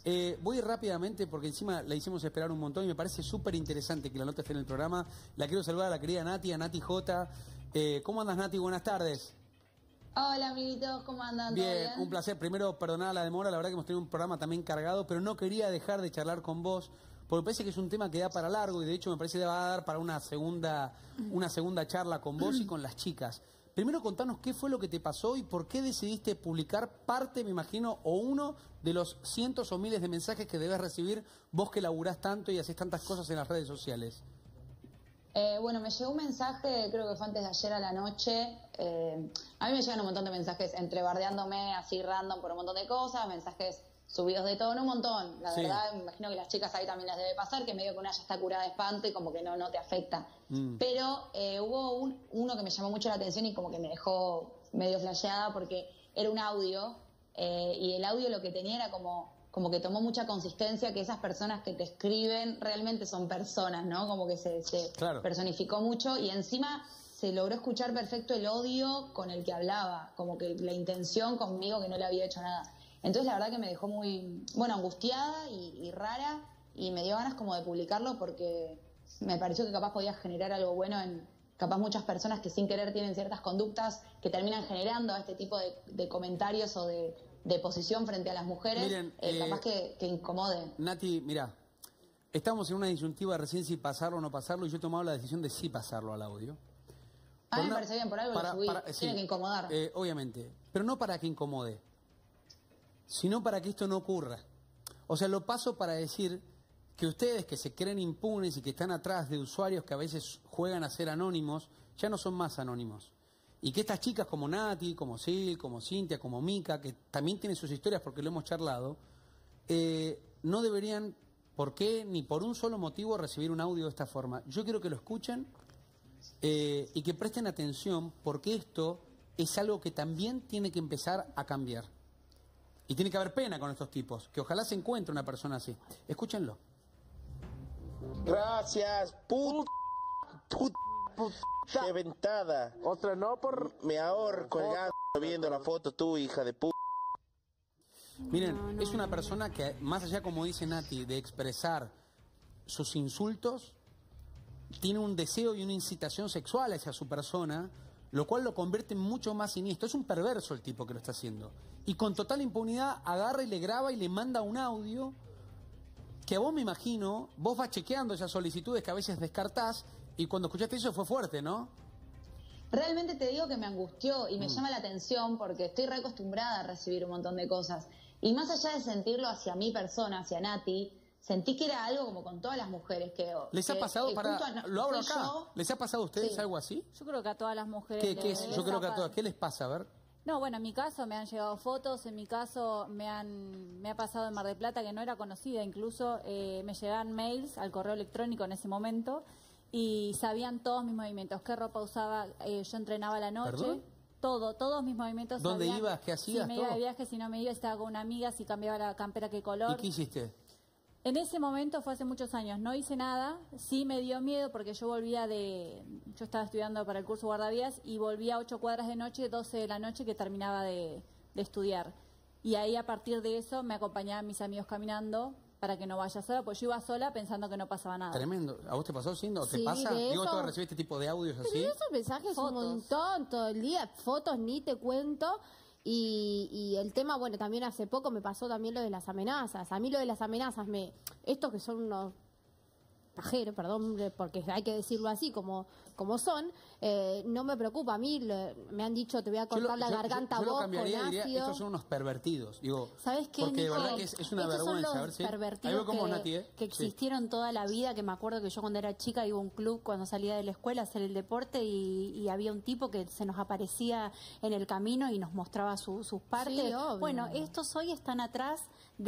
Voy rápidamente porque encima la hicimos esperar un montón y me parece súper interesante que la nota esté en el programa. La quiero saludar a la querida Nati, a Nati J. ¿Cómo andas, Nati? Buenas tardes. Hola, amiguitos, ¿cómo andan? Bien, ¿Todo bien? un placer. Primero, perdonar la demora, la verdad que hemos tenido un programa también cargado, pero no quería dejar de charlar con vos, porque me parece que es un tema que da para largo y de hecho me parece que va a dar para una segunda charla con vos y con las chicas. Primero contanos qué fue lo que te pasó y por qué decidiste publicar parte, me imagino, o uno de los cientos o miles de mensajes que debes recibir vos que laburás tanto y haces tantas cosas en las redes sociales. Bueno, me llegó un mensaje, creo que fue antes de ayer a la noche. A mí me llegan un montón de mensajes entre bardeándome así random por un montón de cosas, mensajes subidos de tono, un montón. La verdad, me imagino que las chicas ahí también las debe pasar, que medio que una ya está curada de espanto y como que no te afecta. Pero hubo uno que me llamó mucho la atención y como que me dejó medio flasheada porque era un audio y el audio lo que tenía era como que tomó mucha consistencia, que esas personas que te escriben realmente son personas, ¿no? Como que se Claro. personificó mucho y encima se logró escuchar perfecto el odio con el que hablaba, como que la intención conmigo que no le había hecho nada. Entonces la verdad que me dejó muy, bueno, angustiada y rara y me dio ganas como de publicarlo porque me pareció que capaz podía generar algo bueno en capaz muchas personas que sin querer tienen ciertas conductas que terminan generando este tipo de comentarios o de posición frente a las mujeres. Miren, capaz que incomode. Nati, mirá, estamos en una disyuntiva recién si pasarlo o no pasarlo y yo he tomado la decisión de sí pasarlo al audio. A mí me parece bien, por algo lo subí, sí, tiene que incomodar. Obviamente, pero no para que incomode, sino para que esto no ocurra. O sea, lo paso para decir que ustedes que se creen impunes y que están atrás de usuarios que a veces juegan a ser anónimos, ya no son más anónimos. Y que estas chicas como Nati, como Sil, como Cintia, como Mica, que también tienen sus historias porque lo hemos charlado, no deberían, ¿por qué? Ni por un solo motivo recibir un audio de esta forma. Yo quiero que lo escuchen y que presten atención porque esto es algo que también tiene que empezar a cambiar. Y tiene que haber pena con estos tipos, que ojalá se encuentre una persona así. Escúchenlo. Gracias, puta reventada. Otra no por... Me ahorco el gato viendo la foto tu hija de puta. Miren, es una persona que, más allá, como dice Nati, de expresar sus insultos, tiene un deseo y una incitación sexual hacia su persona, lo cual lo convierte en mucho más siniestro. Es un perverso el tipo que lo está haciendo. Y con total impunidad agarra y le graba y le manda un audio que a vos, me imagino, vos vas chequeando esas solicitudes que a veces descartás y cuando escuchaste eso fue fuerte, ¿no? Realmente te digo que me angustió y me llama la atención porque estoy reacostumbrada a recibir un montón de cosas. Y más allá de sentirlo hacia mi persona, hacia Nati, sentí que era algo como con todas las mujeres que... ¿Les ha pasado, lo abro acá, ¿les ha pasado a ustedes Sí. algo así? Yo creo que a todas las mujeres... ¿Qué es? Yo creo que a todas. ¿Qué les pasa? A ver. No, bueno, en mi caso me han llegado fotos, en mi caso me ha pasado en Mar del Plata que no era conocida, incluso me llegaban mails al correo electrónico en ese momento y sabían todos mis movimientos, qué ropa usaba, yo entrenaba a la noche. ¿Perdón? Todos mis movimientos. ¿Dónde sabían. ibas? ¿Qué hacías? Si me iba Todo. de viaje, si no me iba, estaba con una amiga, si cambiaba la campera, qué color. ¿Y qué hiciste? En ese momento fue hace muchos años, no hice nada, sí me dio miedo porque yo yo estaba estudiando para el curso guardavías y volvía a 8 cuadras de noche, 12 de la noche que terminaba de estudiar. Y ahí a partir de eso me acompañaban mis amigos caminando para que no vaya sola, pues yo iba sola pensando que no pasaba nada. Tremendo. ¿A vos te pasó, Cindy? ¿O te Sí, pasa? de Digo, eso- ¿tú recibís este tipo de audios así? Pero esos mensajes Fotos. un montón todo el día, fotos ni te cuento. Y el tema, bueno, también hace poco me pasó también lo de las amenazas. A mí lo de las amenazas, estos que son unos pajeros, perdón, porque hay que decirlo así como son, no me preocupa. A mí me han dicho, te voy a cortar la garganta yo a lo vos cambiaría con y diría, ácido. estos son unos pervertidos. Digo, ¿Sabes qué, porque de Nico? verdad que es una Estos vergüenza. son A ver los si... Ahí pervertidos voy con vos, Nati, ¿eh? que Sí. existieron toda la vida, que me acuerdo que yo cuando era chica iba a un club cuando salía de la escuela a hacer el deporte y había un tipo que se nos aparecía en el camino y nos mostraba sus partes. Sí, obvio. Bueno, estos hoy están atrás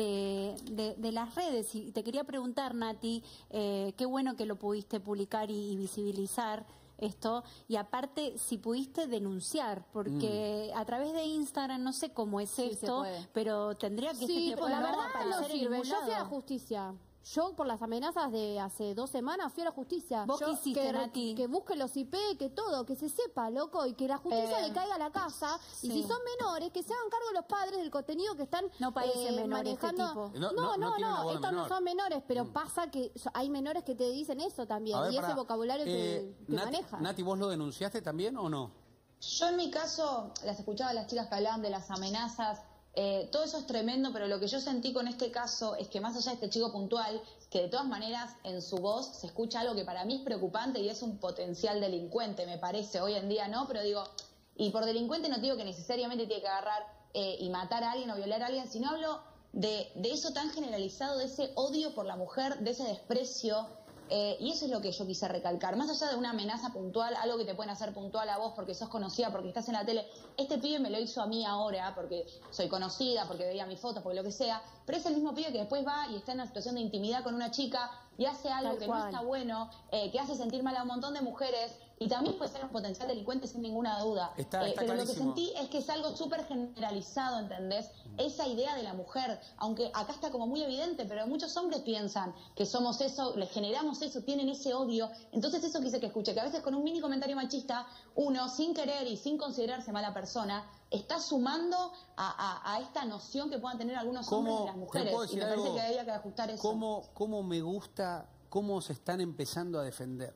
de las redes y te quería preguntar, Nati, qué bueno que lo pudiste publicar y visibilizar esto, y aparte si pudiste denunciar, porque a través de Instagram no sé cómo es Sí, se esto, puede. pero tendría que Sí, este tipo pues de la verdad aparecer no sirve. Yo fui a vinculado. justicia. Yo, por las amenazas de hace 2 semanas, fui a la justicia. ¿Vos qué hiciste, Nati? Que busquen los IP, que todo, que se sepa, loco, y que la justicia le caiga a la casa. Sí. Y si son menores, que se hagan cargo los padres del contenido que están No parecen menores manejando. este tipo. No, tiene una voz de estos no menor. son menores, pero pasa que hay menores que te dicen eso también. A ver, Y ese pará. vocabulario que manejan. Nati, ¿vos lo denunciaste también o no? Yo en mi caso, las escuchaba a las chicas que hablaban de las amenazas, todo eso es tremendo, pero lo que yo sentí con este caso es que más allá de este chico puntual, que de todas maneras en su voz se escucha algo que para mí es preocupante y es un potencial delincuente, me parece, hoy en día no, pero digo, y por delincuente no digo que necesariamente tiene que agarrar y matar a alguien o violar a alguien, sino hablo de eso tan generalizado, de ese odio por la mujer, de ese desprecio. Y eso es lo que yo quise recalcar. Más allá de una amenaza puntual, algo que te pueden hacer puntual a vos porque sos conocida, porque estás en la tele, este pibe me lo hizo a mí ahora porque soy conocida, porque veía mis fotos, porque lo que sea, pero es el mismo pibe que después va y está en una situación de intimidad con una chica y hace algo que no está bueno, que hace sentir mal a un montón de mujeres y también puede ser un potencial delincuente sin ninguna duda. Está pero lo que clarísimo. sentí es que es algo súper generalizado, ¿entendés? Esa idea de la mujer, aunque acá está como muy evidente, pero muchos hombres piensan que somos eso, les generamos eso, tienen ese odio. Entonces eso quise que escuche, que a veces con un mini comentario machista, uno, sin querer y sin considerarse mala persona, está sumando a esta noción que puedan tener algunos hombres de las mujeres. Y me parece que había que ajustar eso. ¿Cómo me gusta cómo se están empezando a defender?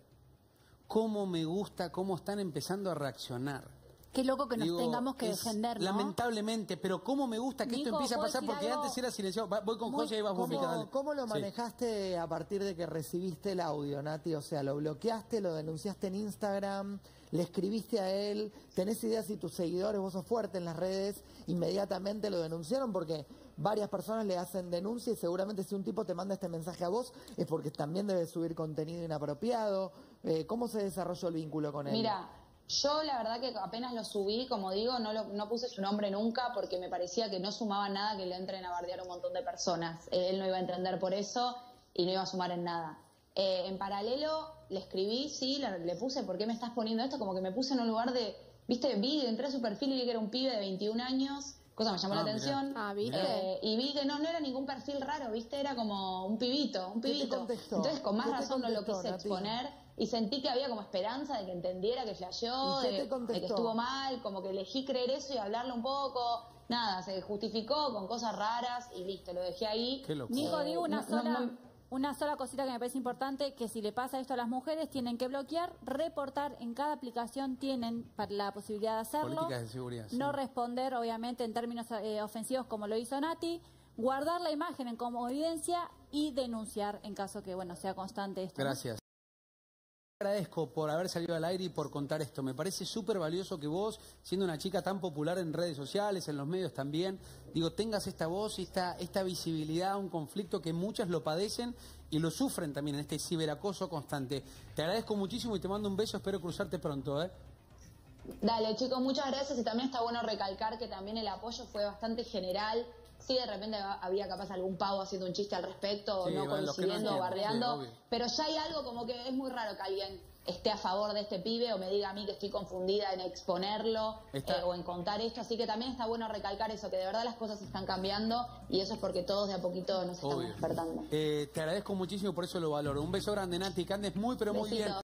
¿Cómo me gusta cómo están empezando a reaccionar? Qué loco que nos tengamos que defender, ¿no? Lamentablemente, pero cómo me gusta que Nico, esto empiece a ¿puedo pasar decir porque algo? antes era silenciado. Voy con José y vas vos, Mica, dale. ¿Cómo lo Sí. manejaste a partir de que recibiste el audio, Nati? O sea, ¿lo bloqueaste, lo denunciaste en Instagram, le escribiste a él? ¿Tenés idea si tus seguidores, vos sos fuerte en las redes, inmediatamente lo denunciaron? Porque varias personas le hacen denuncia y seguramente si un tipo te manda este mensaje a vos es porque también debe subir contenido inapropiado. ¿Cómo se desarrolló el vínculo con él? Mira, yo la verdad que apenas lo subí, como digo, no puse su nombre nunca porque me parecía que no sumaba nada que le entren a bardear a un montón de personas. Él no iba a entender por eso y no iba a sumar en nada. En paralelo le escribí, sí, le puse, ¿por qué me estás poniendo esto? Como que me puse en un lugar de, viste, entré a su perfil y vi que era un pibe de 21 años, cosa me llamó la atención. Ah, ¿viste? Y vi que no era ningún perfil raro, viste, era como un pibito. ¿Qué te contestó? Entonces con más ¿Qué te razón no lo contestó, quise Nati? exponer. Y sentí que había como esperanza de que entendiera, que flasheó, ¿Y qué te de contestó? que estuvo mal, como que elegí creer eso y hablarlo un poco. Nada, se justificó con cosas raras y listo, lo dejé ahí. Qué locura. Nico, digo no, una sola cosita que me parece importante, que si le pasa esto a las mujeres, tienen que bloquear, reportar, en cada aplicación tienen la posibilidad de hacerlo. Políticas de seguridad, sí. No responder, obviamente, en términos ofensivos como lo hizo Nati, guardar la imagen como evidencia y denunciar en caso que, bueno, sea constante esto, ¿no? Gracias. Agradezco por haber salido al aire y por contar esto. Me parece súper valioso que vos, siendo una chica tan popular en redes sociales, en los medios también, tengas esta voz y esta visibilidad a un conflicto que muchas lo padecen y lo sufren también en este ciberacoso constante. Te agradezco muchísimo y te mando un beso, espero cruzarte pronto, ¿eh? Dale, chicos, muchas gracias y también está bueno recalcar que también el apoyo fue bastante general. Sí, de repente había capaz algún pavo haciendo un chiste al respecto, Sí, no bueno, los que no coincidiendo o entienden, bardeando, sí, obvio. pero ya hay algo como que es muy raro que alguien esté a favor de este pibe o me diga a mí que estoy confundida en exponerlo o en contar esto, así que también está bueno recalcar eso, que de verdad las cosas están cambiando y eso es porque todos de a poquito nos estamos Obvio. despertando. Te agradezco muchísimo, por eso lo valoro. Un beso grande, Nati, que andes muy, pero muy Besitos. bien.